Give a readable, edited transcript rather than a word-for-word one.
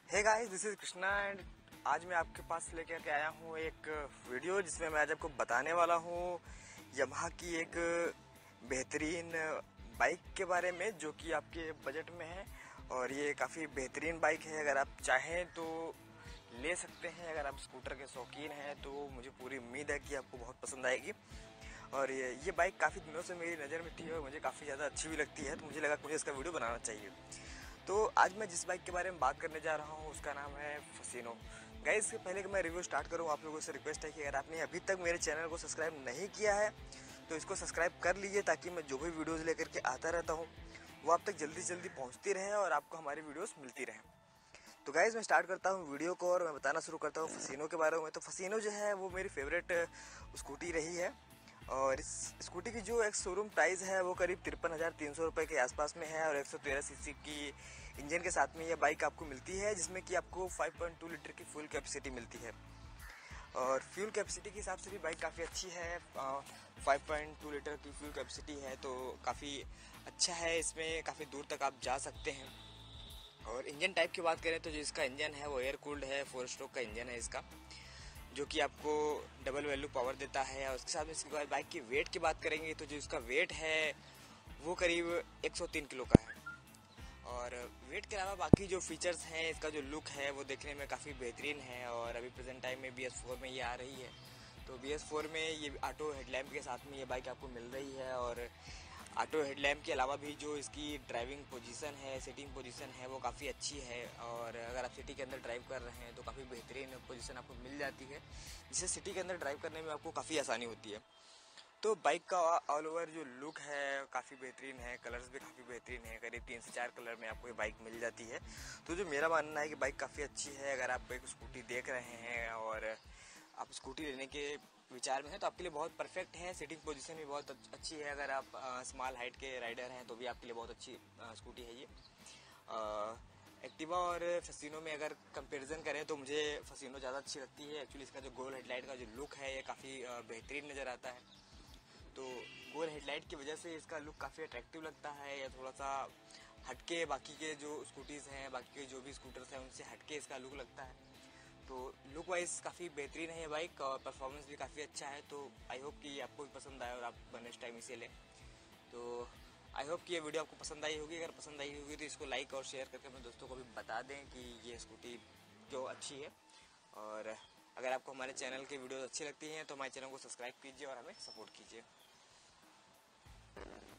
Hey guys, this is Krishna and आज मैं आपके पास लेकर के आया हूँ एक वीडियो जिसमें मैं आज आपको बताने वाला हूँ यामाहा की एक बेहतरीन बाइक के बारे में जो कि आपके बजट में है। और ये काफ़ी बेहतरीन बाइक है। अगर आप चाहें तो ले सकते हैं। अगर आप स्कूटर के शौकीन हैं तो मुझे पूरी उम्मीद है कि आपको बहुत पसंद आएगी। और ये बाइक काफ़ी दिनों से मेरी नज़र में थी और मुझे काफ़ी ज़्यादा अच्छी भी लगती है, तो मुझे लगा कि मुझे इसका वीडियो बनाना चाहिए। तो आज मैं जिस बाइक के बारे में बात करने जा रहा हूँ उसका नाम है फसीनो। गाइस, इससे पहले कि मैं रिव्यू स्टार्ट करूँ, आप लोगों से रिक्वेस्ट है कि अगर आपने अभी तक मेरे चैनल को सब्सक्राइब नहीं किया है तो इसको सब्सक्राइब कर लीजिए, ताकि मैं जो भी वीडियोज़ लेकर के आता रहता हूँ वो आप तक जल्दी से जल्दी पहुँचती रहे और आपको हमारी वीडियोज़ मिलती रहे। तो गाइज़, मैं स्टार्ट करता हूँ वीडियो को और मैं बताना शुरू करता हूँ फसीनो के बारे में। तो फसीनो जो है वो मेरी फेवरेट स्कूटी रही है। और इस स्कूटी की जो एक शोरूम प्राइस है वो करीब 53,300 रुपये के आसपास में है। और 113 सीसी की इंजन के साथ में ये बाइक आपको मिलती है, जिसमें कि आपको 5.2 लीटर की फ्यूल कैपेसिटी मिलती है। और फ्यूल कैपेसिटी के हिसाब से भी बाइक काफ़ी अच्छी है। 5.2 लीटर की फ्यूल कैपेसिटी है तो काफ़ी अच्छा है। इसमें काफ़ी दूर तक आप जा सकते हैं। और इंजन टाइप की बात करें तो जो इसका इंजन है वो एयर कूल्ड है, 4 स्ट्रोक का इंजन है इसका, जो कि आपको डबल वैल्यू पावर देता है। और उसके साथ में इसके बाद बाइक की वेट की बात करेंगे तो जो इसका वेट है वो करीब 103 किलो का है। और वेट के अलावा बाकी जो फीचर्स हैं, इसका जो लुक है वो देखने में काफ़ी बेहतरीन है। और अभी प्रेजेंट टाइम में BS4 में ये आ रही है, तो BS4 में ये ऑटो हेडलैम्प के साथ में ये बाइक आपको मिल रही है। और ऑटो हेडलैम्प के अलावा भी जो इसकी ड्राइविंग पोजीशन है, सिटिंग पोजीशन है वो काफ़ी अच्छी है। और अगर आप सिटी के अंदर ड्राइव कर रहे हैं तो काफ़ी बेहतरीन पोजीशन आपको मिल जाती है, जिससे सिटी के अंदर ड्राइव करने में आपको काफ़ी आसानी होती है। तो बाइक का ऑल ओवर जो लुक है काफ़ी बेहतरीन है। कलर्स भी काफ़ी बेहतरीन है, करीब 3 से 4 कलर में आपको ये बाइक मिल जाती है। तो जो मेरा मानना है कि बाइक काफ़ी अच्छी है। अगर आप एक स्कूटी देख रहे हैं और आप स्कूटी लेने के विचार में है तो आपके लिए बहुत परफेक्ट है। सिटिंग पोजीशन भी बहुत अच्छी है। अगर आप स्मॉल हाइट के राइडर हैं तो भी आपके लिए बहुत अच्छी स्कूटी है ये। एक्टिवा और फसीनो में अगर कंपैरिजन करें तो मुझे फसीनो ज़्यादा अच्छी लगती है। एक्चुअली इसका जो गोल हेडलाइट का जो लुक है ये काफ़ी बेहतरीन नज़र आता है। तो गोल हेडलाइट की वजह से इसका लुक काफ़ी अट्रैक्टिव लगता है। या थोड़ा सा हटके बाकी के जो स्कूटीज़ हैं, बाकी के जो भी स्कूटर्स हैं उनसे हटके इसका लुक लगता है। तो लुक वाइज काफ़ी बेहतरीन है ये बाइक और परफॉर्मेंस भी काफ़ी अच्छा है। तो आई होप कि आपको भी पसंद आए और आप नेक्स्ट टाइम इसे लें। तो आई होप कि ये वीडियो आपको पसंद आई होगी। अगर पसंद आई होगी तो इसको लाइक और शेयर करके अपने दोस्तों को भी बता दें कि ये स्कूटी क्यों अच्छी है। और अगर आपको हमारे चैनल की वीडियो अच्छी लगती हैं तो हमारे चैनल को सब्सक्राइब कीजिए और हमें सपोर्ट कीजिए।